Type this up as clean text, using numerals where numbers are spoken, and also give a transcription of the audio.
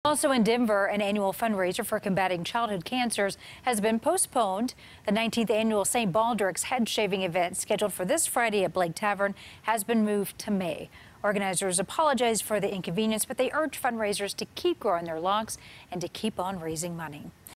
Also in Denver, an annual fundraiser for combating childhood cancers has been postponed. The 19th annual St. Baldrics head shaving event, scheduled for this Friday at Blake Tavern, has been moved to May. Organizers apologize for the inconvenience, but they urge fundraisers to keep growing their locks and to keep on raising money.